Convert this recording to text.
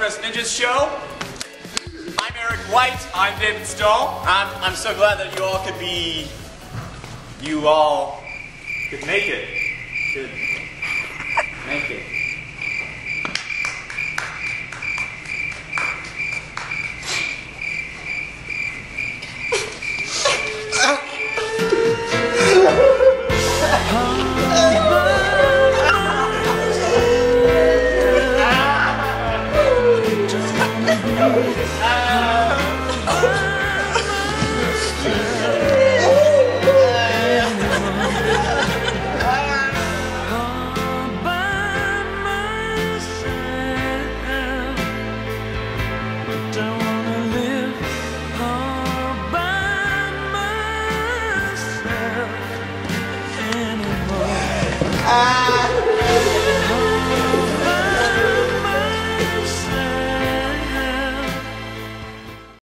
Northwest Ninjas show. I'm Eric White. I'm David Stone. I'm so glad that you all could make it. Could make it. Ah!